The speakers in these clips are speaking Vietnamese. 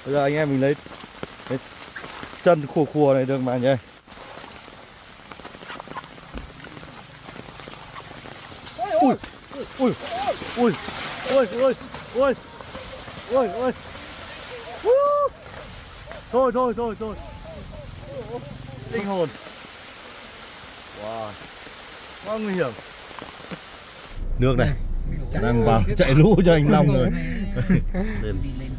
Bây giờ anh em mình lấy cái chân khua khua này được mà nhỉ. Ui ui ui ui ui ui ui ui. Thôi thôi thôi thôi. Linh hồn. Wow, quá nguy hiểm. Nước này đang vào chạy lũ cho anh Long rồi. Lên.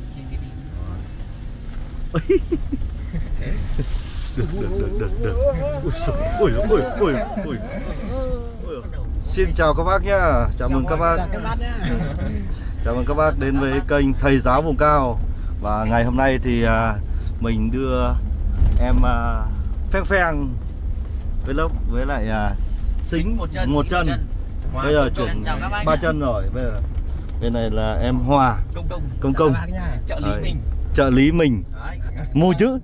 Được. Ui ui ui ui. Xin chào các bác nhá. Chào mừng các bác. Chào mừng các bác đến với kênh Thầy Giáo Vùng Cao. Và ngày hôm nay thì mình đưa em Pheng Pheng với lại Xính một chân. Bây giờ chuyển 3 chân rồi. Bây giờ bên này là em Hòa Công trợ lý mình mua chứ.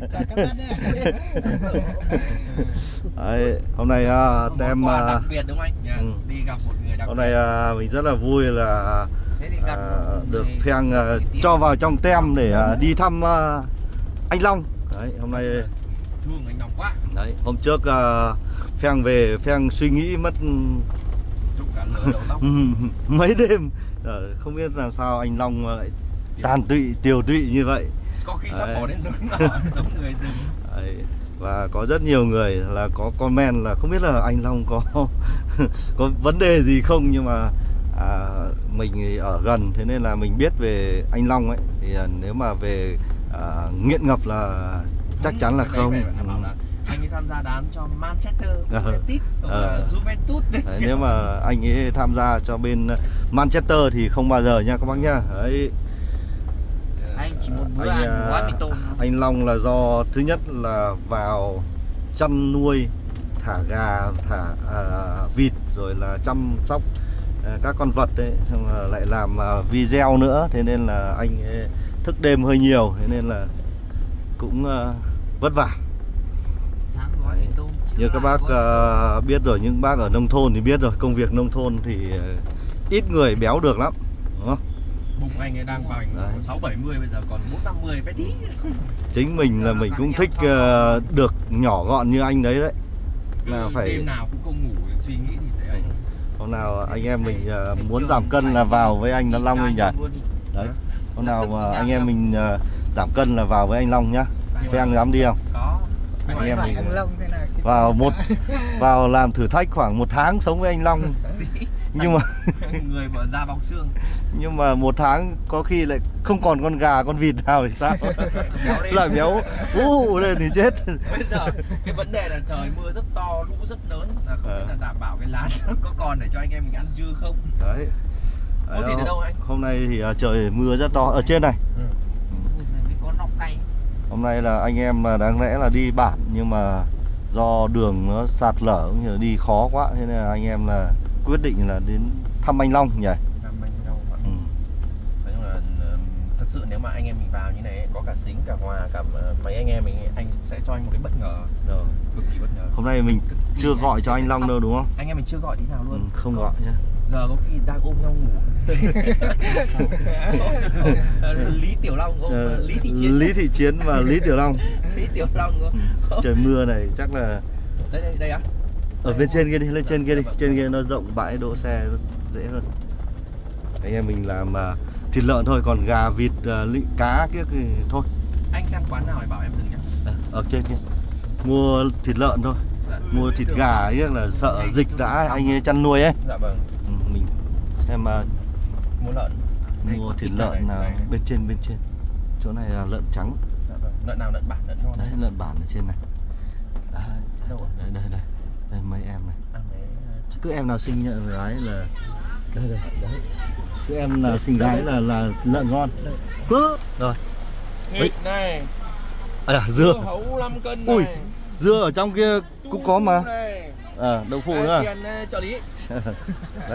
Đấy, hôm nay em đặc biệt đúng không anh? Đi gặp một người đặc hôm nay mình rất là vui là được Pheng cho vào trong tem để đi thăm anh Long. Đấy, hôm nay thương anh Long quá. Đấy, hôm trước Pheng về, Pheng suy nghĩ mất cả lửa đầu Long. mấy đêm không biết làm sao anh Long lại tàn tụy, tiều tụy như vậy. Có khi sắp bỏ đến giống người rừng. Đấy. Và có rất nhiều người là có comment là không biết là anh Long có vấn đề gì không, nhưng mà mình ở gần thế nên là mình biết về anh Long ấy, thì nếu mà về nghiện ngập là chắc chắn là không. Anh ấy tham gia đám cho Manchester United, Juventus. Đấy, nếu mà anh ấy tham gia cho bên Manchester thì không bao giờ nha các bác nhá. Đấy. Anh chỉ một bữa ăn quá bị tôm. Anh Long là do thứ nhất là vào chăn nuôi, thả gà, thả vịt, rồi là chăm sóc các con vật đấy, xong rồi lại làm video nữa, thế nên là anh ấy thức đêm hơi nhiều, thế nên là cũng vất vả. Như các bác biết rồi, những bác ở nông thôn thì biết rồi, công việc nông thôn thì ít người béo được lắm, đúng không? Bụng anh ấy đang vào 6-70, bây giờ còn 4-50 bé tí. Chính mình là mình cũng thích được nhỏ gọn như anh đấy đấy. Là phải đêm nào cũng không ngủ suy nghĩ thì sẽ ảnh. Hôm nào anh em mình muốn giảm cân là vào với anh Long mình nhỉ. Đấy. Hôm nào mà anh em mình giảm cân là vào với anh Long nhá. Pheng dám đi không? Có. Anh em mình vào làm thử thách khoảng 1 tháng sống với anh Long. Nhưng mà người mà da bọc xương. Nhưng mà 1 tháng có khi lại không còn con gà con vịt nào thì sao? Lại béo lên thì chết. Bây giờ cái vấn đề là trời mưa rất to, lũ rất lớn, là không biết là đảm bảo cái lán có còn để cho anh em mình ăn chưa không. Đấy. Mua thịt ở đâu anh? Hôm nay thì trời mưa rất to ở trên này. Có nọc cay. Hôm nay là anh em đáng lẽ là đi bản, nhưng mà do đường nó sạt lở cũng như là đi khó quá, thế nên là anh em là quyết định là đến thăm anh Long nhỉ. Thăm anh Long. Nói chung là thực sự nếu mà anh em mình vào như này, có cả Xính, cả Hòa, cả mấy anh em mình, anh sẽ cho anh một cái bất ngờ. Rồi. Cực kỳ bất ngờ. Hôm nay mình chưa gọi cho anh Long đâu đúng không? Anh em mình chưa gọi tí nào luôn. Không gọi nhá. Giờ có khi đang ôm nhau ngủ. Lý Tiểu Long ôm Lý Thị Chiến. Lý Thị Chiến và Lý Tiểu Long. Lý Tiểu Long. Trời mưa này chắc là đây á. Ở bên trên kia đi, lên trên kia đi. Trên kia nó rộng, bãi đỗ xe dễ hơn. Anh em mình làm thịt lợn thôi, còn gà, vịt, cá kia thì thôi. Anh xem quán nào thì bảo em dừng nhá. Ở trên kia mua thịt lợn thôi. Mua thịt gà ấy là sợ dịch dã anh ấy chăn nuôi ấy. Dạ vâng. Mình xem mua lợn. Mua thịt lợn nào bên trên. Chỗ này là lợn trắng. Dạ vâng. Lợn nào, lợn bản, lợn ngon. Đấy, lợn bản ở trên này. Đấy. Đâu ạ? Đây mấy em này. Cứ em nào sinh gái là đây. Cứ em nào sinh gái là lợn ngon. Rồi. Nghịch này. Dưa. Hấu 5 cân này. Ui, dưa ở trong kia cũng có mà. Đậu phụ nữa. Tiền trợ lý. Đấy.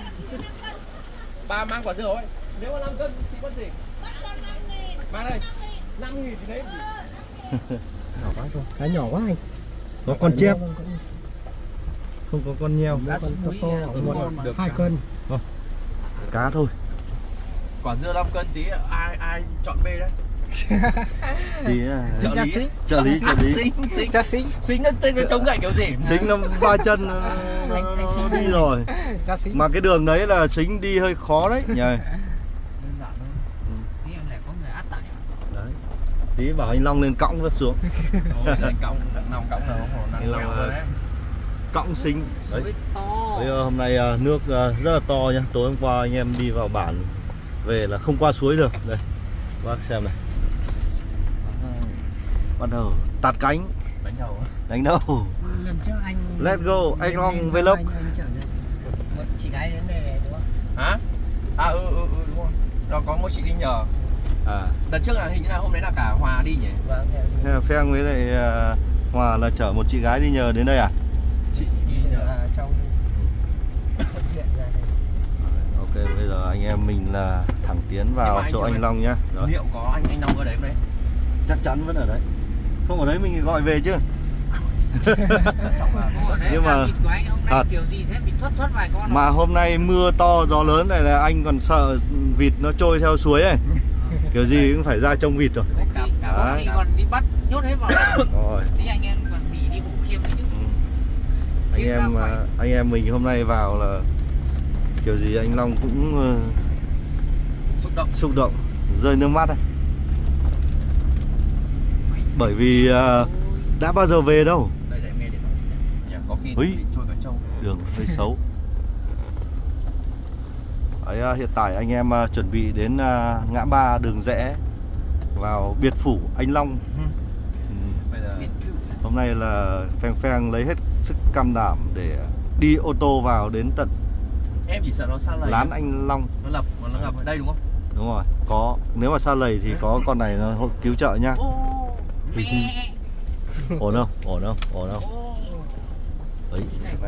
Ba mang quả dưa ấy. Nếu mà 5 cân chị mất gì? Mang đây. 5.000 thì đấy gì? Nhỏ quá thôi. Cái nhỏ quá anh. Có con chép. Không có con nheo. Con to được 2 cân. Cá thôi. Quả dưa 5 cân tí ai chọn bê đấy. Tí Trợ lý. trợ lý Xính nó tên nó chống gậy kiểu gì? Xính nó ba chân nó đi rồi. Mà cái đường đấy là Xính đi hơi khó đấy nhỉ. Đấy. Tí bảo anh Long lên cõng vứt xuống. Lên cõng nào năng leo rồi đấy. Cõng Xính. Đấy. Bây giờ hôm nay nước rất là to nhá. Tối hôm qua anh em đi vào bản về là không qua suối được. Đây. Bác xem này. Bắt đầu tạt cánh. Đánh đâu? Lần trước anh Let's go, anh Long Vlog. Anh chở được một chị gái đến đây đúng không? Hả? À đúng rồi. Nó có một chị đi nhờ. Đợt trước là hình như là hôm đấy là cả Hòa đi nhỉ? Vâng. Pheng với lại Hòa là chở một chị gái đi nhờ đến đây à? Chị đi nhờ trong huyện ra đây. Ok, bây giờ anh em mình là thẳng tiến vào chỗ anh Long nhá. Rồi. Liệu có anh Long ở đấy không đấy? Chắc chắn vẫn ở đấy. Không ở đấy mình gọi về chứ. Nhưng mà thật. Mà hôm nay mưa to gió lớn này là anh còn sợ vịt nó trôi theo suối ấy. Kiểu gì cũng phải ra trông vịt rồi. Đấy. Còn đi bắt nhốt hết vào. Rồi. Thì anh em còn bị đi bụng khiêng chứ. Anh em mình hôm nay vào là kiểu gì anh Long cũng xúc động, rơi nước mắt ấy. Bởi vì đã bao giờ về đâu. Đây nghe điện thoại. Có khi bị trôi cả trâu. Đường hơi xấu. Đấy, hiện tại anh em chuẩn bị đến ngã ba đường rẽ vào biệt phủ anh Long. Bây giờ hôm nay là Pheng lấy hết sức can đảm để đi ô tô vào đến tận. Em chỉ sợ nó sa lầy. Lán anh Long. Nó ngập ở đây đúng không? Đúng rồi. Có, nếu mà sa lầy thì có con này nó cứu trợ nhá. Ổn không? Đấy,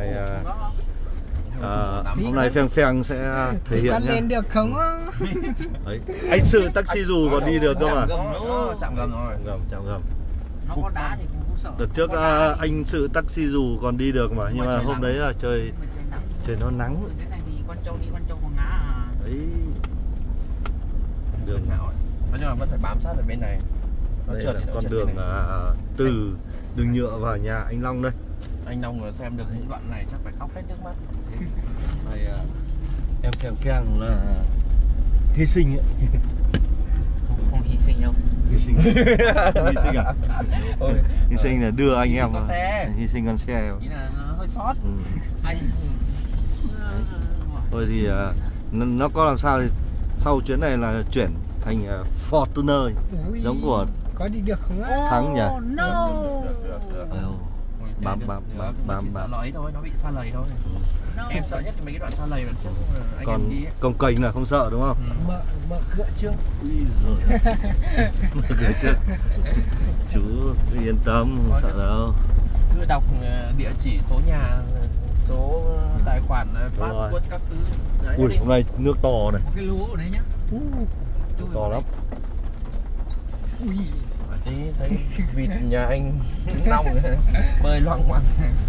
hôm nay Pheng sẽ thể hiện nhá. lên được không? Đấy, anh Sự taxi dù còn đi được cơ mà. Chạm gầm rồi. Chạm gầm. Nó có đá thì cũng không sợ. Đợt trước anh Sự taxi dù còn đi được mà, nhưng mà hôm đấy là trời nó nắng. Cái này thì con trâu còn ngã à. Đấy. Đường nào nói chung là vẫn phải bám sát ở bên này. Đây là con đường từ đường nhựa vào nhà anh Long đây. Anh Long xem được những đoạn này chắc phải khóc hết nước mắt. Này em Pheng là hy sinh ấy. Không hy sinh đâu. Hy sinh à? Hy sinh là đưa anh em. Hy sinh con xe. Ý là nó hơi sót. Thôi thì nó có làm sao thì sau chuyến này là chuyển thành Fortuner giống của có đi được không á? Thắng nhỉ? No. Bám chỉ sợ lỗi thôi, nó bị sa lầy thôi. Em sợ nhất mấy cái đoạn sa lầy lần trước anh còn em đi ấy. cồng kềnh là không sợ đúng không? Mở cửa trước. Mở cửa trước. Chú yên tâm, không sợ đâu. Cứ đọc địa chỉ, số nhà, số tài khoản, password các thứ. Đấy, ui, hôm nay nước to này. Có cái lúa ở đấy nhá. To lắm. Ui. Tí thấy vịt nhà anh Long bơi loằng ngoằng.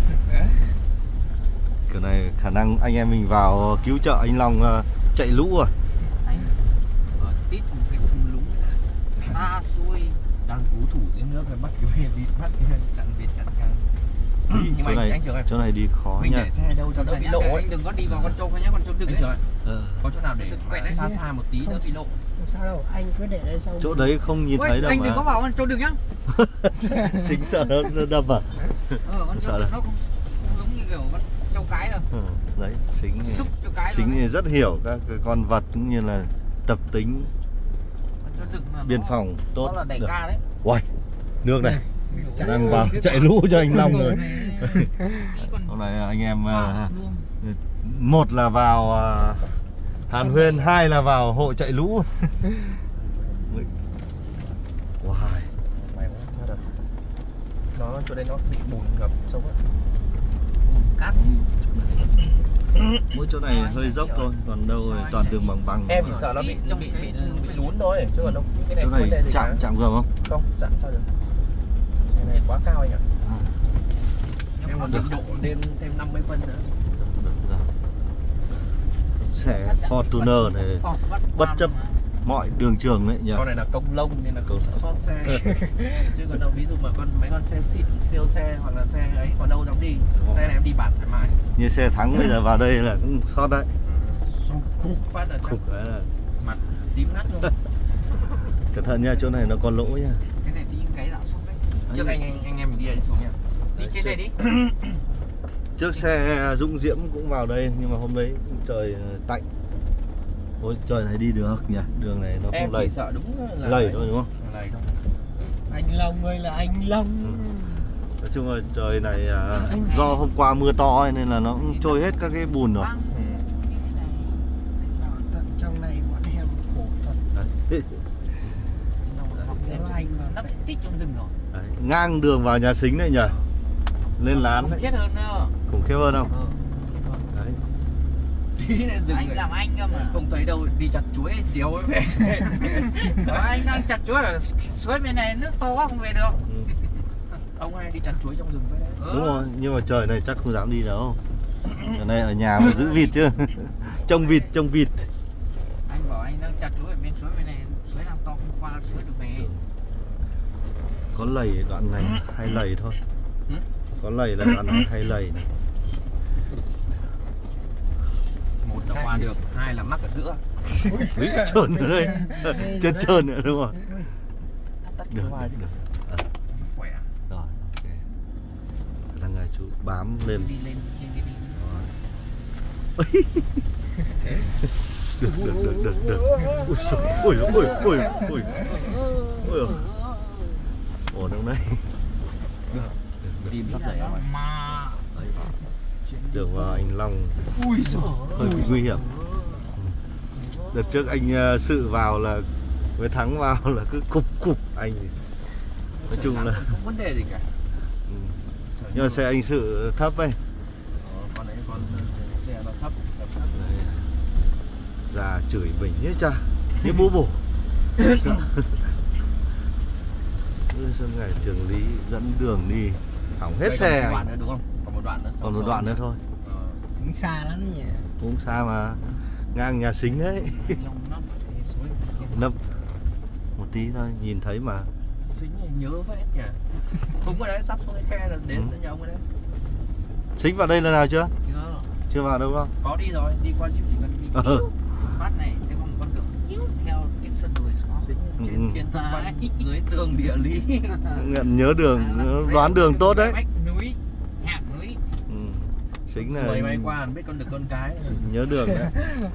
Kiểu này khả năng anh em mình vào cứu trợ anh Long chạy lũ rồi. Ở tít một cái thùng lũng xa xuôi. Đang cứu thủ dưới nước rồi bắt cái vịt, bắt chặn vịt chặn càng. Nhưng mà anh Trường ơi, chỗ này đi khó mình nha. để xe đâu cho đỡ bị lộ ấy. Đừng có đi vào con trâu nhá, con trâu đừng đấy. Có chỗ nào để xa xa một tí đỡ bị lộ. Không sao đâu, anh cứ để đây xong. Chỗ đấy không nhìn thấy đâu anh mà. đừng có vào con trâu đừng nhá. Xính sợ nó đâm à? Con trâu nó không giống như kiểu con trâu cái đâu. Đấy, Xính thì rất hiểu các cái con vật cũng như là tập tính biên phòng tốt. Đó là đẩy ca đấy. Uầy, nước này đang vào chạy lũ cho anh Long rồi. Hôm nay anh em một là vào Hàn Huyên, hai là vào hộ chạy lũ. Wow. Nó chỗ đây nó bị bùn ngập sâu á. Cát. Mỗi chỗ này hơi dốc thôi, còn đâu toàn đường bằng. Em chỉ sợ nó bị lún thôi, chứ còn đâu cái này chỗ này chạm gầm không? Không, chạm sao được. Cái này quá cao anh ạ. Em còn định độ thêm 50 phân nữa. Xe Fortuner này bất chấp mọi đường trường đấy nhỉ. Con này là công lông nên là không sợ sót xe. Chứ còn đâu ví dụ mà mấy con xe xịn, siêu xe hoặc là xe ấy còn đâu dám đi. Xe này em đi bản thoải mái. Như xe Thắng bây giờ vào đây là cũng sót đấy. Xong cục phát là chắc Cục đấy là mặt tím ngắt luôn. cẩn thận nha, chỗ này nó còn lỗ nha. Cái này đi cái đạo sốc đấy. Trước anh em mình đi đây xuống nha. Đi trên này đi. Trước xe Dũng Diễm cũng vào đây nhưng mà hôm đấy trời tạnh. Ôi trời này đi được nhỉ, đường này nó Em không lầy. chỉ sợ đúng là Lầy thôi đúng không? Lầy thôi. Anh Long ơi là anh Long. Nói chung là trời này do hôm qua mưa to ấy, nên là nó cũng trôi hết các cái bùn rồi. Băng. Cái này. Bảo tận trong này bọn em khổ thật. Đấy. Anh mà Nó tít trong rừng rồi. Đấy. Ngang đường vào nhà Sính này nhỉ, lên lán Không đấy, chết hơn nữa. khủng khiếp hơn không? Đấy. Đi lên rừng Anh này. làm anh cơ mà. Không thấy đâu, đi chặt chuối chéo ấy về. Anh đang chặt chuối ở suối bên này nước to quá không về được. Ông ai đi chặt chuối trong rừng vậy đấy? Đúng rồi, nhưng mà trời này chắc không dám đi đâu. Giờ này ở nhà mà giữ vịt chứ. Trông vịt. Anh bảo anh đang chặt chuối ở bên suối bên này, suối đang to không qua suối được về. Có lầy đoạn này hay lầy thôi. Có lầy là đoạn này hay lầy này. Một là qua được, hai là mắc ở giữa. Úi, trơn ở đây. Chân trơn nữa đúng không? Tắt Được, cái hoài đi. được. Khỏe. Rồi, ok. Đang chú bám lên. Đi lên trên cái đi. Được. Ui giời, ui. Ổn không đấy? Đi sắp dậy rồi. Mà Đường vào anh Long Ui giời. hơi bị nguy hiểm. Đợt trước anh Sự vào là với Thắng vào là cứ cục anh. Nói chung là không vấn đề gì cả. nhưng mà xe anh Sự thấp ấy. Con đấy con xe nó thấp. Đấy. Già chửi mình hết cha, như bố bổ. Sơn Ngải Trường Lý dẫn đường đi hỏng hết Đây xe. còn một đoạn nữa đúng không? Còn một đoạn nữa. Còn một đoạn nữa thôi. cũng xa lắm nhỉ. Cũng xa mà, ngang nhà Sính đấy. Long nấp cái suối. Nấp một tí thôi, nhìn thấy mà. Xính này nhớ phết nhỉ. Đúng rồi đấy, sắp xuống cái khe là đến nhà ông rồi đấy. Sính vào đây lần nào chưa? Chưa. Chưa vào đâu không? Có đi rồi, đi qua Chỉ cần đi phát này sẽ có một con đường chiếu theo cái sân đồi xuống. Xính trên kiến thức văn dưới tường địa lý. Nhớ đường, đoán đường tốt đấy. Vách núi, hẻm núi. Sính Người là may qua biết con được con cái. nhớ đường đấy.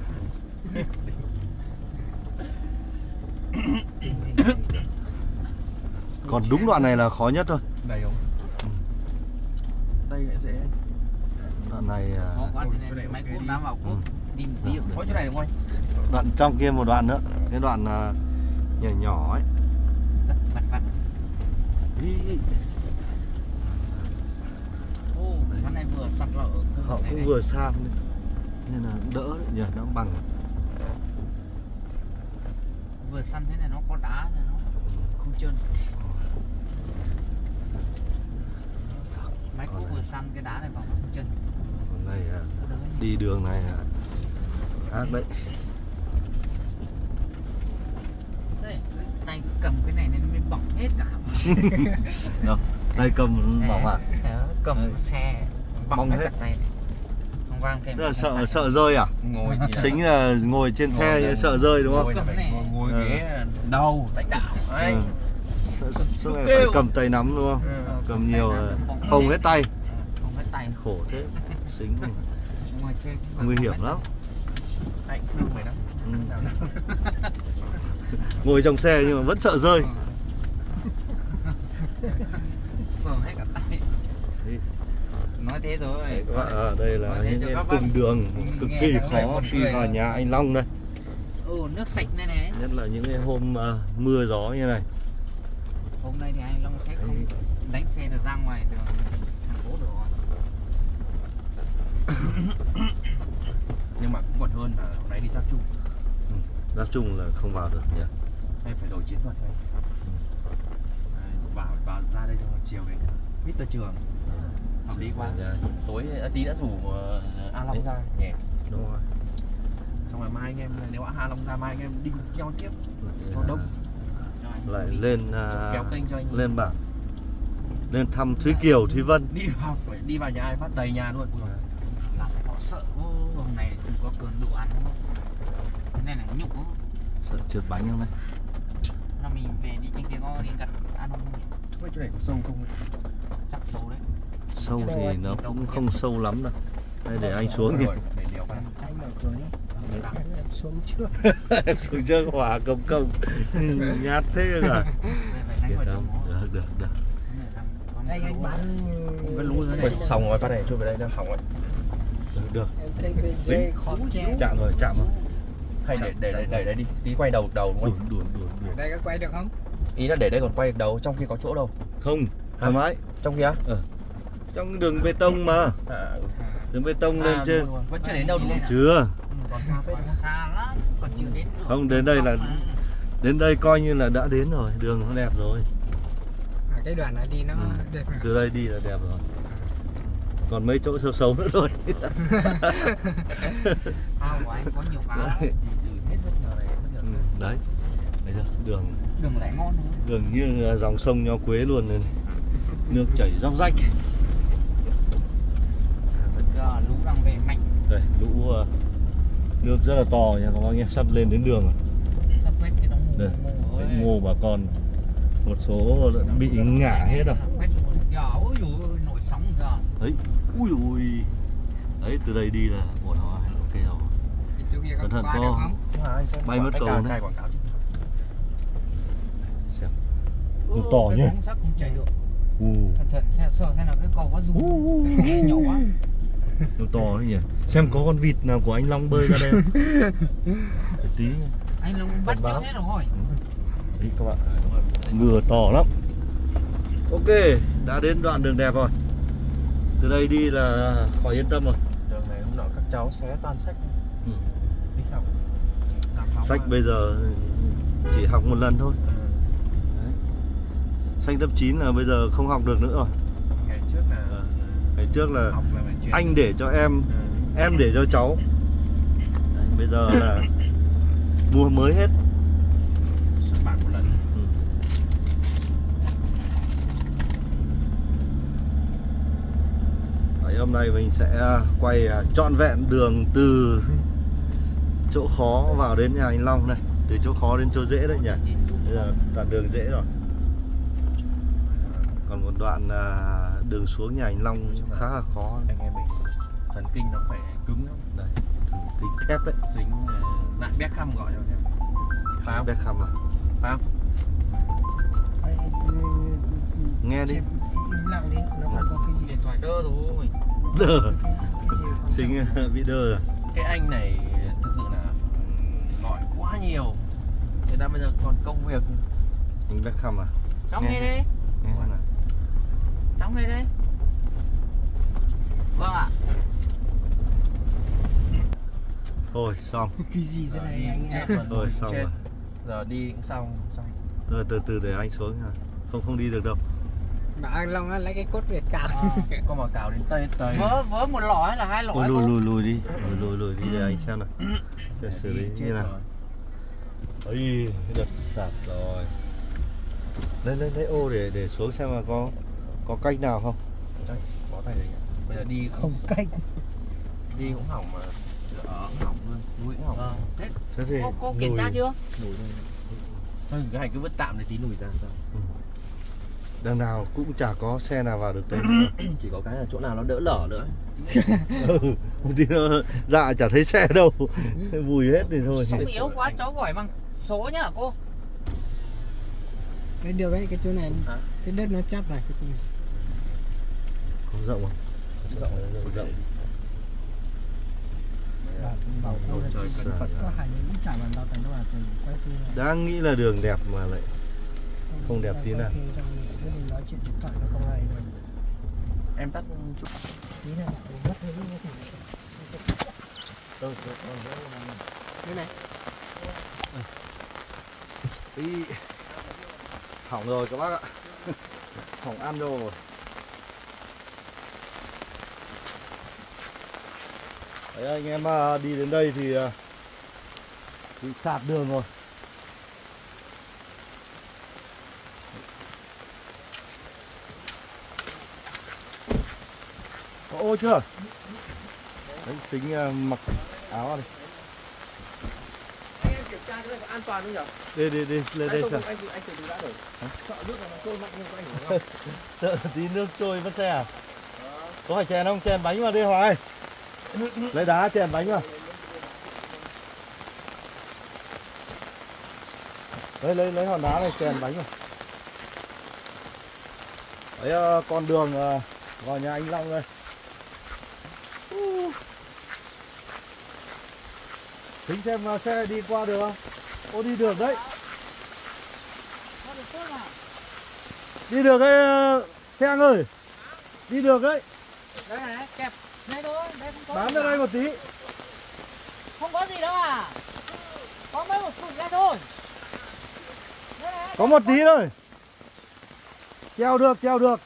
Còn đúng đoạn này là khó nhất thôi. Đây không? Đây lại dễ. Đoạn này Khó quá thế này, máy cuốc đá vào cuốc. Đi một tí. Có chỗ này đúng không anh? đoạn trong kia một đoạn nữa, cái đoạn nhỏ ấy. Vặt. Ý. Ô, con này vừa sạt lở. Họ cũng vừa sang nên là đỡ đấy nhỉ, nó bằng. Vừa săn thế này nó có đá này, nó không trơn. Máy cuốc vừa săn cái đá này vào nó không trơn. Còn này đi đường này ác đấy. Đây, tay cứ cầm cái này nên mới bỏng hết cả. Đâu, tay cầm bỏng à? Cầm xe bỏng Bong hết hết. cả tay này. Không vang thêm. Tức là sợ rơi à? Ngồi thì Sính là ngồi trên xe sợ rơi đúng không? Ngồi là phải ngồi ghế đầu đánh đạo. Anh. Suốt ngày phải cầm tay nắm đúng không? Cầm nhiều phồng hết tay. Không hết tay. Khổ thế. Sính này Ngồi xe nguy hiểm lắm. Anh thương mày lắm. Ngồi trong xe nhưng mà vẫn sợ rơi. Phồng hết cả tay. Nói thế thôi. Đấy, các bạn, đây là những cái cung đường cực kỳ khó khi vào nhà anh Long đây. Nước sạch này này. Nhất là những cái hôm mưa gió như này. Hôm nay thì anh Long sẽ không đánh xe được ra ngoài đường thành phố được rồi. Nhưng mà cũng còn hơn là hôm nay đi Giáp Trung. Giáp Trung là không vào được nhỉ. Em phải đổi chiến thuật thôi. Vào ra đây trong một chiều này. Mr. Trường. Hợp lý quá. Tối tí đã rủ A Long ra nhỉ. Đúng rồi. xong rồi mai anh em nếu ở Hạ Long ra mai anh em đi cùng nhau tiếp cho đông. Lại lên Kéo kênh cho anh lên bảng, lên thăm Thúy Kiều, Thúy Vân. phải đi vào nhà ai phát đầy nhà luôn. Họ sợ hôm nay không có cơn đủ ăn không? Cái này là nhục không? Sợ trượt bánh không đấy? Là mình về đi trên kia có đi gặt ăn không? Không biết chỗ này có sâu không? Chắc sâu đấy. Sâu thì nó cũng không sâu lắm đâu. Đây để anh xuống rồi, để liều vào. Anh mở cửa đi. Em xuống trước. xuống trước hỏa công công. Nhát thế rồi. Được. Đây anh bán Ôi, xong rồi phát này chui về đây nó hỏng rồi. Được. em thấy bên dê khó che. Chạm rồi. Hay để đây đi, tí quay đầu đúng không? Đùa. Đây có quay được không? Ý là để đây còn quay được đầu, trong khi có chỗ đâu. Không, thoải mái. Trong kia? Trong đường bê tông mà. Đường bê tông lên trên. Đúng rồi. Vẫn chưa đến đâu đúng không? Chưa. Còn xa phết. Xa lắm, còn chưa đến. Không, đến đây coi như là đã đến rồi, đường nó đẹp rồi. Cái đoạn này đi nó đẹp. Từ đây đi là đẹp rồi. Còn mấy chỗ sâu nữa thôi. Ao của anh có nhiều cá lắm. Hết bất ngờ này, bất ngờ. Đấy. Bây giờ Đường lại ngon nữa. đường như dòng sông Nho Quế luôn này. Nước chảy róc rách. Giờ lũ đang về mạnh. Đây, lũ nước rất là to nha các bác nhé, sắp lên đến đường rồi. Sắp quét cái đống Đây, ngô cái ngô bà con một số bị ngã hết rồi. Ôi dồi ôi, nổi sóng giờ. Đấy, ui. Đấy, từ đây đi là ổn rồi, ok rồi. Chỗ kia Cẩn thận qua co. được không? Bay mất cầu đấy. Cài quảng cáo chứ. Nó to nhé. Chắc không chạy được. Cẩn thận sợ xem là cái cầu có rung. Cái nhỏ quá. Nó to đấy nhỉ. Xem có con vịt nào của anh Long bơi ra đây không? Để tí. Anh Long bắt báo. hết rồi. Đấy các bạn, ngựa to lắm. Ok, đã đến đoạn đường đẹp rồi. Từ đây đi là khỏi yên tâm rồi. Đường này hôm nọ các cháu xé toàn sách. Đi học. Sách bây giờ chỉ học một lần thôi. Đấy. Sách lớp 9 là bây giờ không học được nữa rồi. Ngày trước là anh để cho em để cho cháu. Đấy, bây giờ là mua mới hết. Xuất bản một lần. Đấy, hôm nay mình sẽ quay trọn vẹn đường từ chỗ khó vào đến nhà anh Long này, từ chỗ khó đến chỗ dễ đấy nhỉ. Bây giờ toàn đường dễ rồi. Còn một đoạn đường xuống nhà anh Long khá là khó. Anh em mình thần kinh nó phải cứng lắm. Đây, kinh thép đấy. Dính lại Beckham gọi cho em. Phải không? Beckham à? Phải không? Nghe đi. Im lặng đi, nó không có cái gì. Điện thoại đơ rồi. Đơ. Cái gì Xinh bị đơ rồi. Cái anh này thực sự là gọi quá nhiều. Người ta bây giờ còn công việc. Anh Beckham à? Cháu nghe đây. Nghe nào. Cháu nghe đây. Vâng ạ. Thôi xong. cái gì thế này anh em? Thôi xong rồi. Giờ đi cũng xong. Rồi từ để anh xuống nha. Không đi được đâu. Mà anh Long lấy cái cốt về cào. Có mà cào đến tây. Vớ một lọ hay là hai lọ? Ôi, lùi đi. Lùi đi để anh xem nào. Sẽ xử lý như nào. Ây, đập sạt rồi. Lấy ô để xuống xem mà có cách nào không. Chắc bó tay rồi. Bây giờ đi Không cách. đi cũng hỏng mà ở cũng hỏng luôn, núi cũng hỏng. Thế thì Cô kiểm tra chưa? Lùi lên. Thôi cái này cứ vứt tạm để tí lùi ra sao. Đằng nào cũng chả có xe nào vào được đây. Chỉ có cái là chỗ nào nó đỡ lở nữa. Thì nó dạ chả thấy xe đâu. Vùi hết thì thôi. Sóng yếu quá cháu gọi bằng số nhá cô. Cái được đấy, cái chỗ này. Hả? Cái đất nó chắp này, cái chỗ này. Không rộng không? Rộng. Bảo Ôi trời, cẩn Phật có hại gì ít chả bằng tao thành đâu à trời quay phim này. Đang nghĩ là đường đẹp mà lại không đẹp tí nào. Cứ đừng nói chuyện điện thoại nó không hay rồi. Em tắt chút. Tí này mất cái Đây này. Ý. Hỏng rồi các bác ạ. Hỏng ăn rồi. Đấy, anh em đi đến đây thì Bị sạt đường rồi. Có ô chưa? Đấy, Xính mặc áo này. Anh em kiểm tra cái này có an toàn không nhỉ? Đi lên đây xem. Anh từ từ đã rồi. Sợ nước nó trôi mạnh hơn của anh đúng không? Sợ tí nước trôi mất xe à? Có phải chèn không? Chèn bánh vào đi Hoài. Lấy đá chèn bánh vào. Lấy hòn đá này chèn bánh vào. Đấy, con đường vào nhà anh Long đây. Tính xem xe đi qua được không? Ô đi được đấy. Đi được đấy Khang ơi. Đi được đấy. Đây này, kẹp. Đây thôi, đây không có. Bám ra đây một tí. Không có gì đâu à. Có mấy một cục ra thôi. Đây này, Có một tí thôi. Treo được.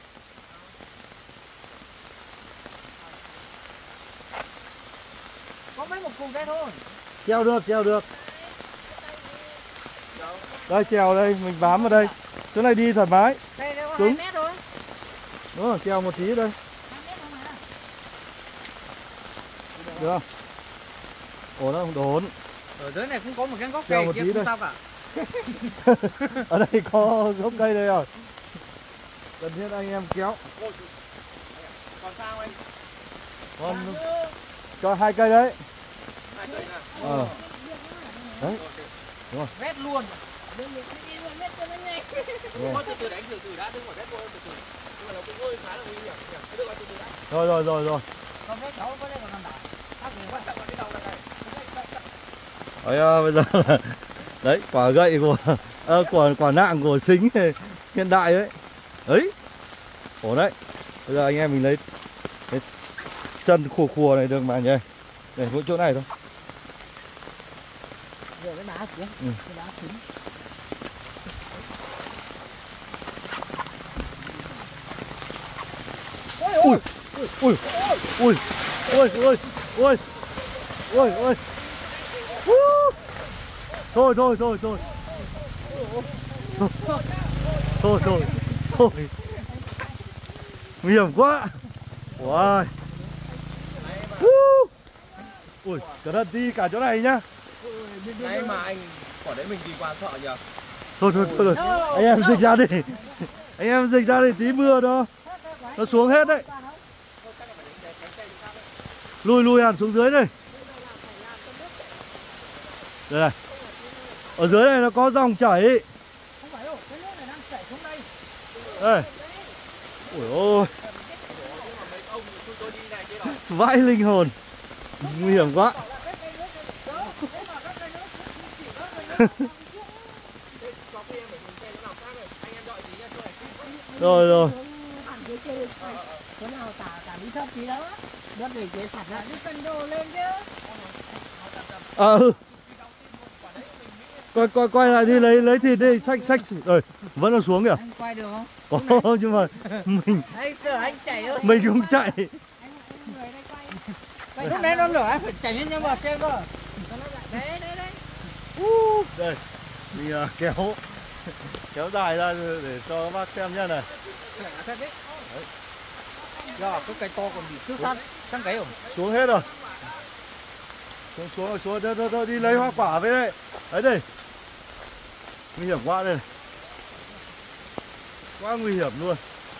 có mấy một cục ra thôi. Treo được. Đây trèo đây, mình bám vào đây. Chỗ này đi thoải mái. Đây có 2 Cứng. mét thôi. Đúng rồi, treo một tí đây. 2 mét thôi mà. Được không? Ổn không? Đốn. Ở dưới này cũng có một cái gốc Treo cây một kia tí không đây. sao cả. Ở đây có gốc cây đây rồi. Cần thiết anh em kéo. Còn sao anh? Còn cho 2 cây đấy. 2 cây nào? Đấy. Vét luôn. Thôi từ từ đánh từ từ đã, đừng phải vét thôi từ từ. Nhưng mà nó cũng hơi khá là nguy hiểm nhỉ. Cứ được từ từ đã. Rồi. Con vét cháu có đây còn nằm đảo. Quan trọng là cái đầu này này. Đấy, bây giờ là đấy quả gậy của quả nạng của Xính hiện đại đấy. Đấy. Ổn đấy. Bây giờ anh em mình lấy cái chân khùa này được mà nhỉ. Để mỗi chỗ này thôi. Giờ cái đá xuống. Ừ. Cái đá xuống. Ui. Thôi. Thôi. Nguy hiểm quá. Ui. Ui, cẩn thận đi cả chỗ này nhá. Đấy mà anh quả đấy mình đi qua sợ nhỉ. Thôi. Anh em dịch ra đi. Tí mưa đó. Nó xuống hết đấy. Lùi hẳn xuống dưới đây. Đây này. Ở dưới này nó có dòng chảy. Không phải đâu, cái nước này đang chảy xuống đây. Đây. Ui ôi. Vãi linh hồn. Nguy hiểm quá. Rồi. Chỗ nào tả đi thấp tí đó. Đất để chế sạch lại đi cân đồ lên chứ. Quay lại đi lấy thịt đi, xách rồi, vẫn là xuống kìa. Anh quay được không? Có nhưng mà Anh sợ anh chạy thôi. mình cũng chạy. Lúc đấy nó lửa anh phải chạy lên vào xem cơ. Đấy. Đây, mình kéo dài ra để cho các bác xem nhá này. Dạ, cái cây to còn bị xước sang cái rồi. Xuống hết rồi. Xuống thôi, đi lấy hoa quả về đây. Đấy đây. Nguy hiểm quá đây này. Quá nguy hiểm luôn.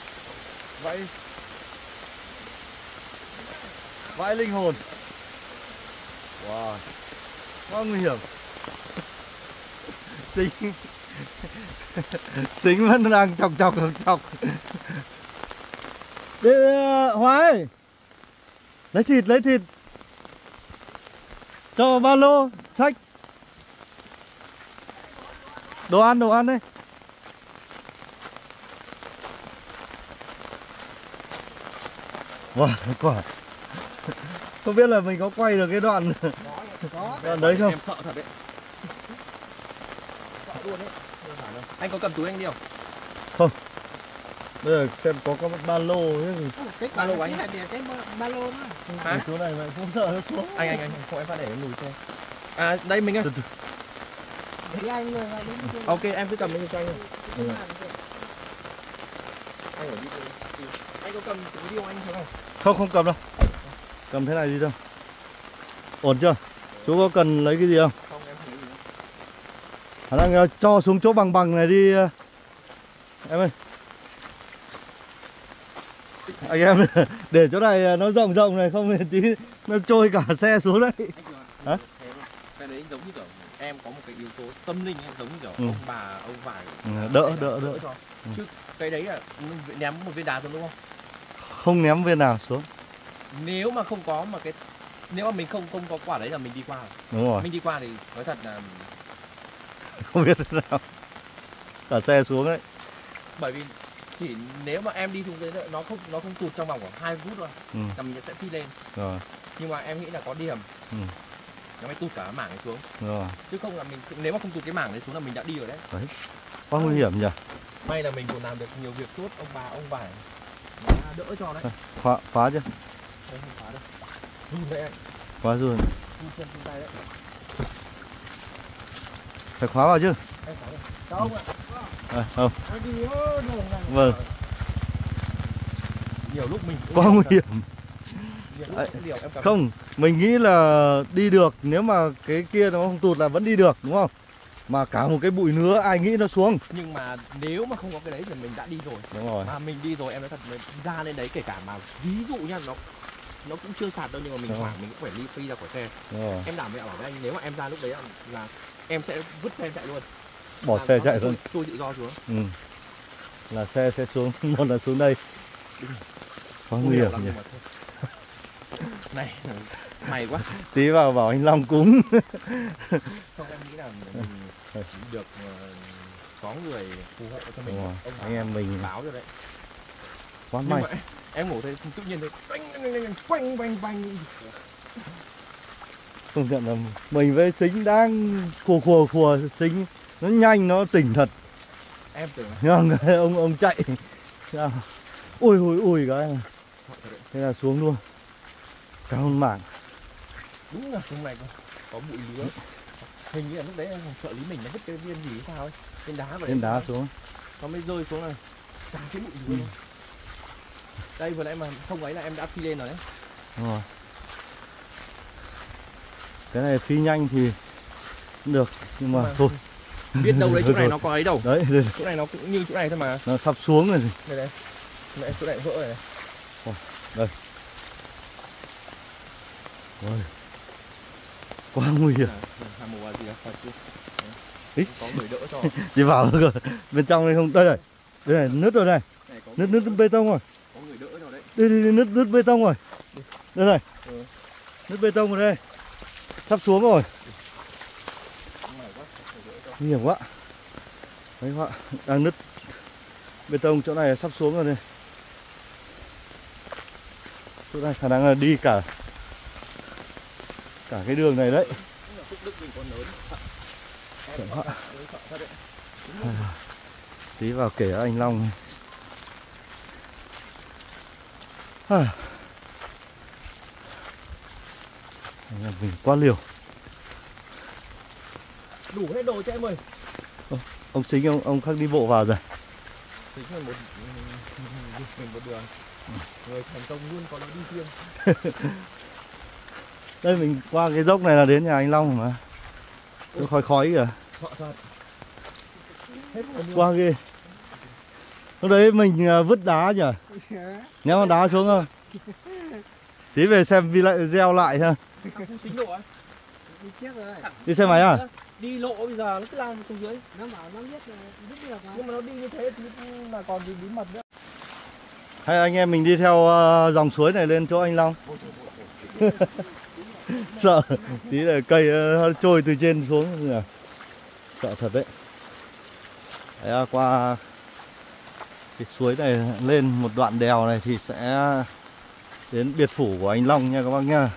Vãi linh hồn. Wow. Quá nguy hiểm. Xính vẫn đang chọc. Đi Hóa ơi. Lấy thịt. Cho ba lô, xách. Đồ ăn đây. Wow, quả. Không biết là mình có quay được cái đoạn đấy không? Em sợ thật đấy. Sợ luôn đấy. Anh có cầm túi anh đi không? Không. Bây giờ xem có ba lô chứ. Cái ba lô của anh là cái ba lô đó. Ở chỗ này mà không sợ nó xuống. Anh không em phải để em lùi xe. À đây mình ơi. Đi anh người vào đi. Ok, em cứ cầm lên cho anh. Anh ở đi. Anh có cầm cái video anh không? Không, không cầm đâu. Cầm thế này gì đâu. Ổn chưa? Chú có cần lấy cái gì không? Không, em không lấy gì đâu. Khả năng cho xuống chỗ bằng bằng này đi em ơi. Anh em để chỗ này nó rộng rộng này, không thì tí nó trôi cả xe xuống đấy. Hả? Cái đấy giống như kiểu em có một cái yếu tố tâm linh em giống như kiểu ông bà, ông vải. Đỡ cho. Chứ cái đấy là ném một viên đá xuống đúng không? Không ném viên nào xuống. Nếu mà không có mà nếu mà mình không có quả đấy là mình đi qua. Đúng rồi. Mình đi qua thì nói thật là Không biết thế nào. Cả xe xuống đấy. Bởi vì chỉ nếu mà em đi xuống đấy nó không tụt trong vòng khoảng 2 phút thôi. Là mình sẽ phi lên. Rồi. Nhưng mà em nghĩ là có điểm. Nó mới tụt cả mảng này xuống. Rồi. Chứ không là mình nếu mà không tụt cái mảng đấy xuống là mình đã đi rồi đấy. Đấy. Quá nguy hiểm nhỉ. May là mình còn làm được nhiều việc tốt, ông bà ông vải đỡ cho đấy. Khóa chưa? Không khóa đâu. Run đấy anh. Khóa rồi. Run chân run tay đấy. Phải khóa vào chứ? Em khóa rồi. Chào ông ạ. Không. Vâng. Nhiều lúc mình Quá nguy hiểm. Không, mình nghĩ là đi được, nếu mà cái kia nó không tụt là vẫn đi được đúng không? Mà cả một cái bụi nứa ai nghĩ nó xuống. Nhưng mà nếu mà không có cái đấy thì mình đã đi rồi. Đúng rồi. Mà mình đi rồi em nói thật, mình ra lên đấy kể cả mà ví dụ nha, nó cũng chưa sạt đâu nhưng mà mình hoảng mình cũng phải đi phi ra khỏi xe. Em đảm bảo với anh nếu mà em ra lúc đấy là em sẽ vứt xe chạy luôn. Bỏ xe chạy luôn. Tôi tự do xuống. Là xe sẽ xuống, một là xuống đây. Quá nguy hiểm nhỉ. Này, may quá. Tí vào bảo anh Long cúng. Không, em nghĩ là mình được có người phù hộ cho mình. Ông anh em mình báo rồi đấy. Quá may. Em ngủ thấy tự nhiên thấy quanh Công nhận là mình với Sính đang khùa Sính nó nhanh, nó tỉnh thật. Em tưởng ông chạy. Ui cái. Thế là xuống luôn. Cao hơn mảng. Đúng là trong này có bụi lứa. Hình như là lúc đấy em còn sợ Lý mình nó vứt cái viên gì hay sao ấy. Viên đá xuống. Nó mới rơi xuống này. Cả cái bụi lứa luôn. Đây vừa nãy mà không ấy là em đã phi lên rồi đấy. Đúng rồi. Cái này phi nhanh thì được, nhưng mà thôi. Biết đâu đấy chỗ này nó có ấy đâu. Đấy, chỗ này nó cũng như chỗ này thôi mà. Nó sắp xuống rồi. Đây. Mẹ chỗ này vỡ rồi này. Đây. Rồi. Quá nguy hiểm. Có người đỡ cho. Chị vào rồi. Bên trong đây không, đây này. Đây này, nứt rồi này. Nứt bê tông rồi. Có người đỡ cho đấy. Đi nứt bê tông rồi. Đây này. Nứt bê tông rồi đây. Sắp xuống rồi. Nguy hiểm quá. Đấy các bạn, đang nứt bê tông, chỗ này sắp xuống rồi đây. Chỗ này khả năng là đi cả cái đường này đấy. Tí vào kể anh Long. Mình quá liều. Đủ hết đồ cho em ơi. Ông Sính ông khác đi bộ vào rồi. Sính là một đường. Người thành công luôn có lối đi riêng. Đây mình qua cái dốc này là đến nhà anh Long mà. Cái khói kìa. Qua kia. Lúc đấy mình vứt đá nhỉ? Ném con đá xuống thôi. Tí về xem video lại ha. Sính độ ấy. Đi trước rồi. Đi xe máy à? Đi lộ bây giờ nó cứ lao xuống dưới. Nó bảo nó biết được mà. Nhưng mà nó đi như thế thì là còn gì bí mật nữa. Hay anh em mình đi theo dòng suối này lên chỗ anh Long. Sợ tí là cây trôi từ trên xuống nhỉ. Sợ thật đấy. Đấy, qua cái suối này lên một đoạn đèo này thì sẽ đến biệt phủ của anh Long nha các bác nha.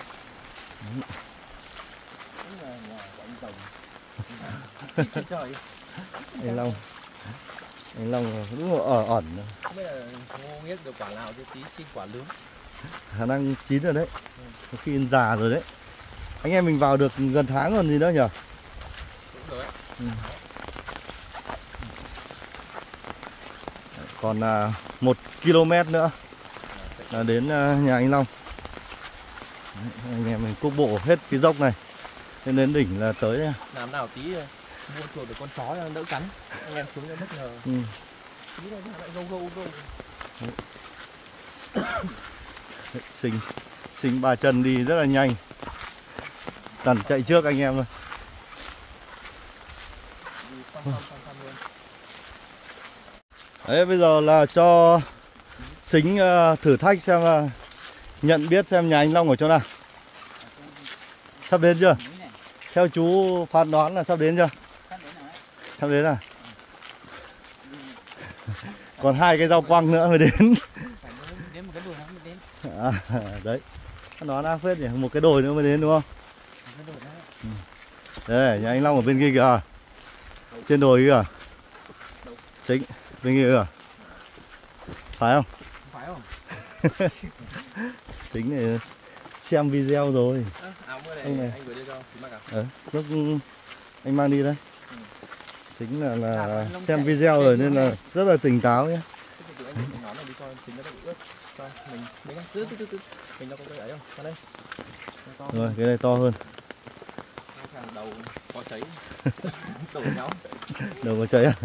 Anh Long đúng là ẩn. Không biết là không biết được quả nào chứ tí xin quả lớn. Khả năng chín rồi đấy. Có khi già rồi đấy. Anh em mình vào được gần tháng còn gì nữa nhỉ? Đúng rồi đấy. Còn 1 km nữa là đến nhà anh Long. Đấy, anh em mình cúc bộ hết cái dốc này đến đỉnh là tới. Làm nào tí mua chuột được con chó cho đỡ cắn. Anh em xuống cho bất ngờ. Tí này lại gâu. Sinh bà Trần đi rất là nhanh. Tần chạy trước anh em thôi. Đấy, bây giờ là cho Sính thử thách xem nhận biết xem nhà anh Long ở chỗ nào. Sắp đến chưa? Theo chú phán đoán là sắp đến chưa? Sắp đến à? Còn 2 cái rau quăng nữa mới đến. À, đấy. Nó đã phết nhỉ, một cái đồi nữa mới đến đúng không? Đây, nhà anh Long ở bên kia kìa. Trên đồi kìa. Sính, bên kia kìa. Phải không? Phải không? Sính này xem video rồi. Áo mưa này, này anh vừa đưa cho Sính mặc à? Lúc anh mang đi đấy. Sính là xem video rồi nên là rất là tỉnh táo nhé. Anh để nón này đi cho Sính nó bị ướt. Cho mình mấy cái từ mình nó có cái ấy không? Vào đây. Rồi, cái này to hơn. Đầu có cháy. Đổ nhau. Đầu có cháy à?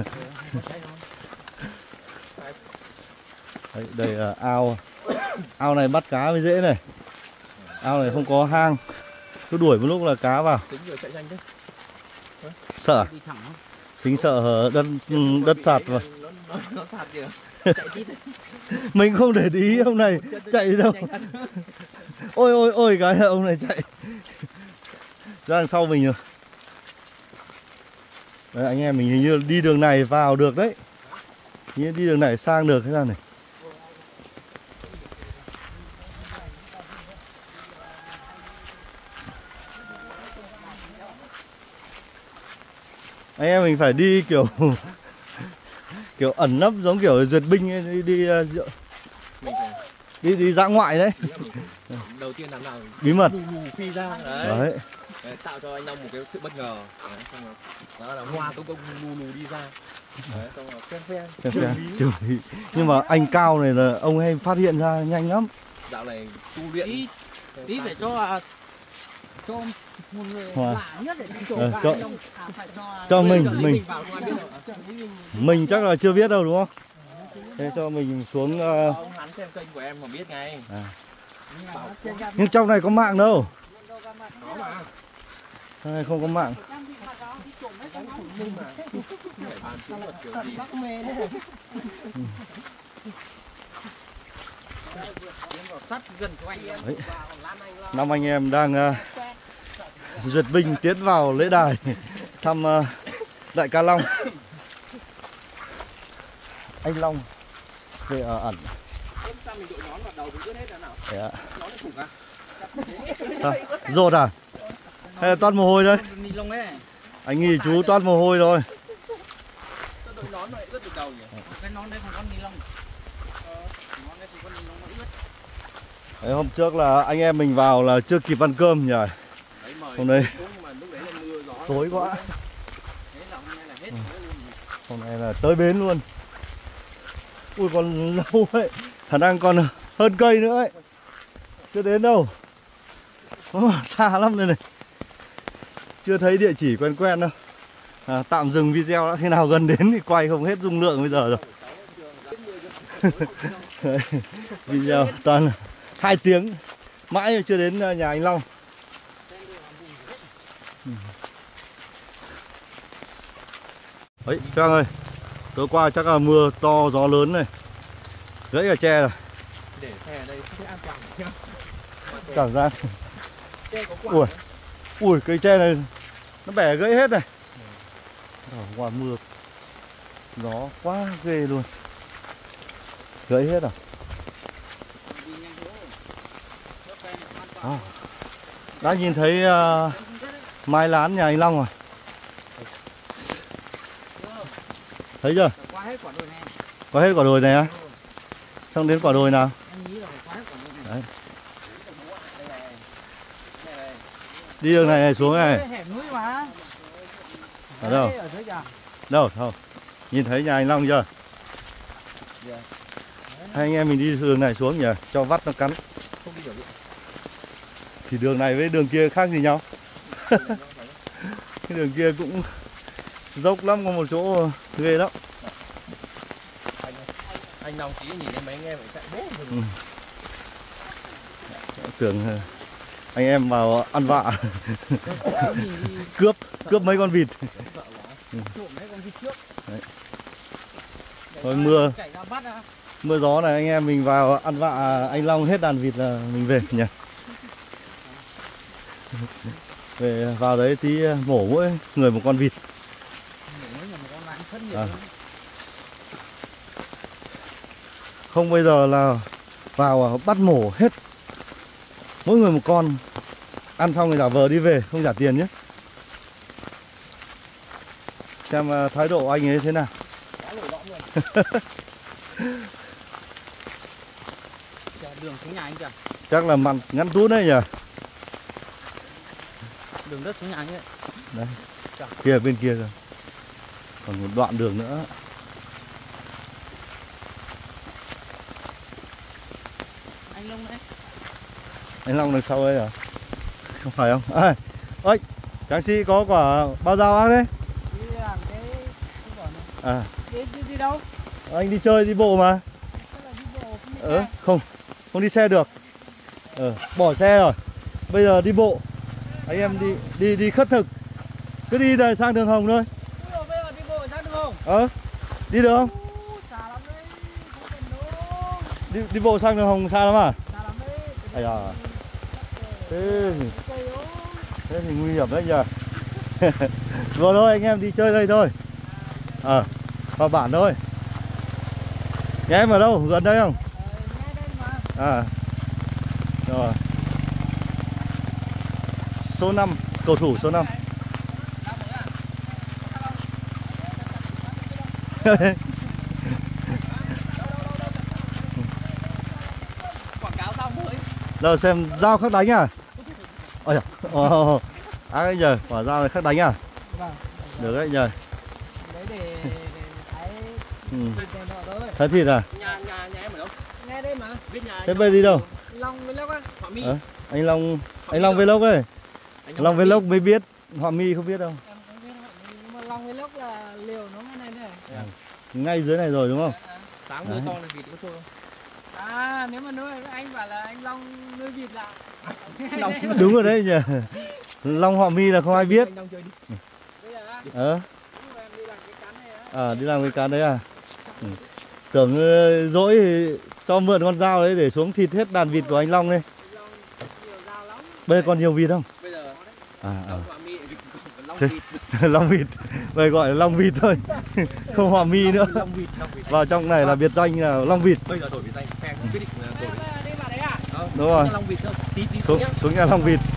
Đấy, đây là ao. Ao này bắt cá mới dễ này. Ao này không có hang. Cứ đuổi một lúc là cá vào. Sính vừa chạy nhanh thế. Sợ à? Sính sợ đất sạt mà. Nó sạt kìa. Chạy tít. Mình không để ý ông này chạy đâu. Ôi cái ông này chạy ra đằng sau mình rồi. Đấy, anh em mình hình như đi đường này vào được đấy. Hình như đi đường này sang được cái sao này. Anh em mình phải đi kiểu kiểu ẩn nấp giống kiểu duyệt binh ấy, đi dã ngoại đấy. Đầu tiên làm nào bí mật phi ra đấy. Đấy, tạo cho anh Long một cái sự bất ngờ. Đấy, xong rồi đó là hoa công lù đi ra. Đấy, xong rồi phen nhưng mà anh Cao này là ông hay phát hiện ra nhanh lắm. Dạo này tu luyện tí phải cho một người lạ nhất để đi trổ cả anh Long. Phải cho mình chắc là chưa biết đâu đúng không? Thế cho mình xuống. Ông hắn xem kênh của em mà biết ngay. Nhưng trong này có mạng đâu. Có mà. Trong này không có mạng. Đấy. Năm anh em đang duyệt binh tiến vào lễ đài thăm đại ca Long. Anh Long về ở ẩn. Sao mình đội nón vào đầu mình ướt hết rồi nào? Đấy ạ. Nón nó thủng à? Rột à? Hay là toát mồ hôi đấy? Anh nghĩ chú toát mồ hôi rồi. Sao đội nón lại ướt được đầu nhỉ? Cái nón đấy còn con ni lông. Nón đấy thì con ni lông nó ướt. Đấy, hôm trước là anh em mình vào là chưa kịp ăn cơm nhỉ? Hôm nay tối quá. Hôm nay là tới bến luôn. Ui còn lâu ấy. Khả năng còn hơn cây nữa ấy. Chưa đến đâu. Xa lắm đây này. Chưa thấy địa chỉ quen đâu. Tạm dừng video đã, khi nào gần đến thì quay không hết dung lượng bây giờ rồi. Video toàn 2 tiếng. Mãi chưa đến nhà anh Long. Đấy, Trang ơi. Tối qua chắc là mưa to gió lớn này. Gãy cả tre rồi. Để xe ở đây không thấy an toàn nhá. Cảm giác. Ui cây tre này nó bẻ gãy hết này. Hôm qua mưa gió quá ghê luôn. Gãy hết à? Đã nhìn thấy mái lán nhà anh Long rồi. Thấy chưa? Qua hết quả đồi này. Qua hết quả đồi này á? Xong đến quả đồi nào? Đấy. Đi đường này xuống này. Hẻm núi mà. Ở đâu? Ở dưới kìa. Đâu? Không. Nhìn thấy nhà anh Long chưa? Hai anh em mình đi đường này xuống nhỉ, cho vắt nó cắn. Không đi được. Thì đường này với đường kia khác gì nhau? Cái đường kia cũng dốc lắm, có một chỗ ghê lắm. Anh Long tí nhìn em mấy anh em phải chạy bố rồi. Tưởng anh em vào ăn vạ. Cướp mấy con vịt. Trộm mấy con vịt trước. Đấy. Thôi mưa Chạy ra bắt à? mưa gió này anh em mình vào ăn vạ anh Long hết đàn vịt là mình về nhỉ. Về vào đấy tí mổ mỗi người một con vịt. À. Không bây giờ là vào bắt mổ hết mỗi người một con, ăn xong rồi giả vờ đi về không trả tiền nhé. Xem thái độ anh ấy thế nào. Đường xuống nhà anh kìa. Chắc là mặn ngắn tút đấy nhỉ. Đường đất xuống nhà anh ấy. Đấy. Kia bên kia rồi. Còn một đoạn đường nữa. Anh Long đấy. Anh Long đằng sau đây à? Không phải không? À, ơi, Tráng Sĩ có quả bao dao ác đấy. Đi làm cái quả này. À, Đi đâu? anh đi chơi đi bộ mà. Sao lại đi bộ không đi xe? Không đi xe được. Bỏ xe rồi. Bây giờ đi bộ. Anh em đi khất thực. Cứ đi đây sang đường Hồng thôi. Bây giờ đi bộ sang đường Hồng. Đi được không? Xa lắm đấy. Không cần đâu. Đi bộ sang đường Hồng xa lắm à? Xa lắm đấy. Ây da. Thế thì nguy hiểm đấy nhờ. Vừa thôi anh em đi chơi đây thôi. Vào bản thôi. Nhà em ở đâu? Gần đây không? Ngay đây mà. À. Rồi. Số 5, cầu thủ số 5. Quảng cáo xong mới. Đâu xem dao khắc đánh à? Ôi giời. Ác giờ, quả dao này khắc đánh à? Vâng. Được đấy nhờ. Đấy để thái thịt này nọ thôi. Thái thịt à? Nhà em ở đâu? Ngay đây mà. Biết nhà. Thế bây đi đâu? Long với Lốc á. Họa Mi. Anh Long Vlog ấy. Long Vlog mới biết, Họa Mi không biết đâu. Em không biết Họa Mi, nhưng mà Long với Lốc là liều nó ngay này này. Ngay dưới này rồi đúng không? Sáng nuôi con là vịt có thua không? À, nếu mà nuôi anh bảo là anh Long nuôi vịt là Đúng rồi đấy nhỉ. Long Họa Mi là không ai biết. Anh Long chơi đi. bây giờ á, Ờ. nhưng mà em đi làm cái cắn này á. À, đi làm cái cán đấy à? Tưởng dỗi thì cho mượn con dao đấy để xuống thịt hết đàn vịt của anh Long đây. Anh Long nhiều dao lắm. Bây giờ còn nhiều vịt không? Bây giờ Họa Mi còn Long Thế- vịt. Long vịt. Bây gọi là Long vịt thôi. Không Họa Mi nữa. Long vịt. Vào trong này là biệt danh là Long vịt. Bây giờ đổi biệt danh, phe cũng quyết định là đổi. Bây giờ đi vào đấy à? Đúng rồi. Long vịt thôi. Tí Xuống nhá. xuống nhà Long vịt.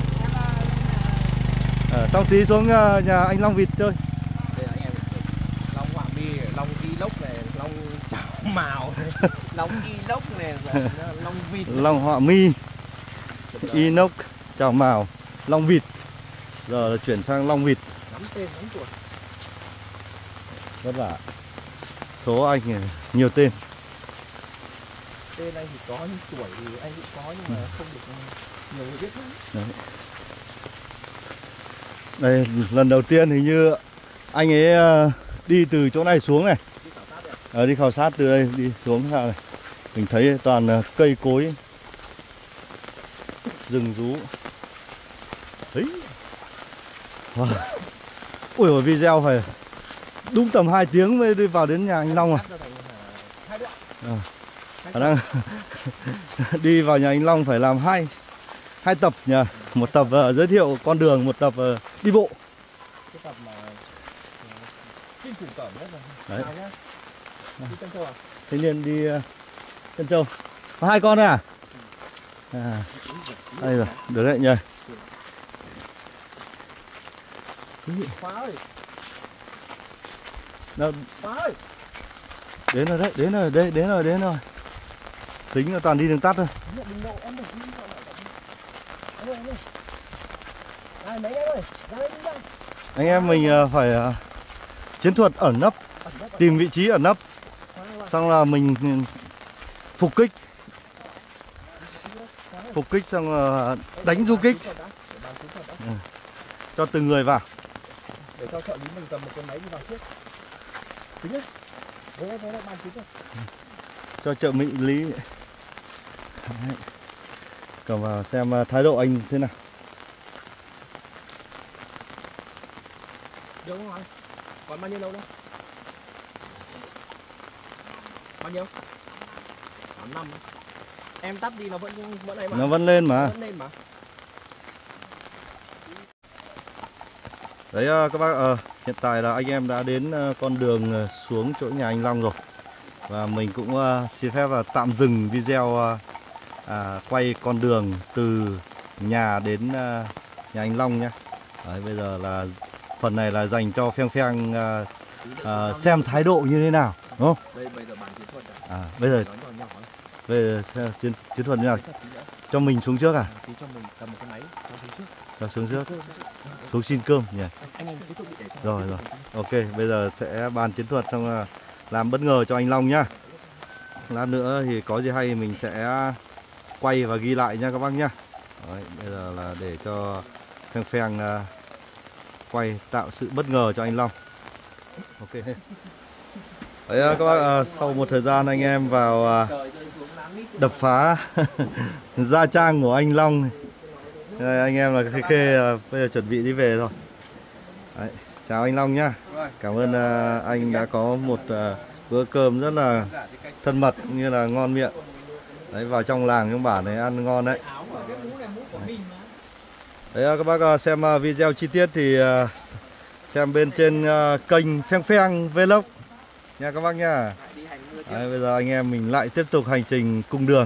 Xong tí xuống nhà anh Long vịt chơi. Đây là anh em. Long Họa Mi, Long Vlog này, Long Chảo Mào, Long Vlog này, Long vịt. Long Họa Mi, Inox, Chào Mào, Long vịt. Giờ là chuyển sang Long vịt. Nắm tên, nắm tuổi. Vất vả. Số anh này, nhiều tên. Tên anh thì có, nhưng tuổi thì anh cũng có, nhưng mà không được nhiều người biết lắm. Đấy. Đây lần đầu tiên hình như anh ấy đi từ chỗ này xuống này. Đi khảo sát đấy à? Đi khảo sát từ đây đi xuống này. Mình thấy toàn cây cối, rừng rú. Đấy. Wow. Ui ôi, video phải đúng tầm 2 tiếng mới đi vào đến nhà anh Long à. Khả năng đi vào nhà anh Long phải làm hai tập nhỉ. Một tập giới thiệu con đường, một tập đi bộ. Cái tập mà kinh khủng tởm nhất rồi. Đấy. Nào nhá. Đi Tân Châu à? Thanh niên đi Tân Châu. Có 2 con à? À. Đây rồi, được đấy nhỉ. Khóa ơi. Đâu, Khóa ơi. đến rồi đấy, đến rồi. Dính là toàn đi đường tắt thôi. Đừng lộ em đừng đi vào lại. Em ơi. Này mấy em ơi, ra đây đi đâu? Anh em mình phải chiến thuật ẩn nấp, tìm vị trí ẩn nấp, xong là mình phục kích xong là đánh du kích cho từng người vào. Để cho trợ lý mình cầm một cái máy đi vào trước. Tính đấy. Với lại bàn tính rồi. Cho trợ lý cầm vào xem thái độ anh thế nào. Được không anh? Còn bao nhiêu lâu nữa? Bao nhiêu? 8 năm. Em tắt đi nó vẫn này mà. Nó vẫn lên mà. Vẫn lên mà. Đấy các bác, hiện tại là anh em đã đến con đường xuống chỗ nhà anh Long rồi. Và mình cũng xin phép là tạm dừng video quay con đường từ nhà đến nhà anh Long nhé. Đấy, bây giờ là phần này là dành cho pheng xem thái độ như thế nào, đúng không? Bây giờ bàn chiến thuật Bây giờ chiến thuật như nào? Cho mình xuống trước à? Cho mình cầm một cái máy Cho xuống trước. Xuống xin cơm nhỉ? Anh em cái thiết bị để cho. Rồi. Ok, bây giờ sẽ bàn chiến thuật xong là làm bất ngờ cho anh Long nhá. Lát nữa thì có gì hay mình sẽ quay và ghi lại nha các bác nhá. Đấy, bây giờ là để cho pheng quay tạo sự bất ngờ cho anh Long. Ok. Đấy các bác, sau một thời gian anh em vào đập phá gia trang của anh Long. Đây, anh em là Khê bây giờ chuẩn bị đi về rồi. Đấy, chào anh Long nhá. Cảm ơn anh đã có một bữa cơm rất là thân mật cũng như là ngon miệng. Đấy, vào trong làng trong bản này ăn ngon đấy. Đấy các bác xem video chi tiết thì xem bên trên kênh Pheng Vlog nha các bác nha. Đấy, bây giờ anh em mình lại tiếp tục hành trình cung đường.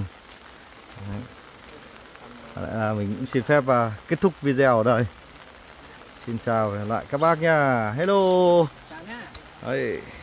Mình cũng xin phép kết thúc video ở đây. Xin chào lại các bác nha. Hello. Đấy.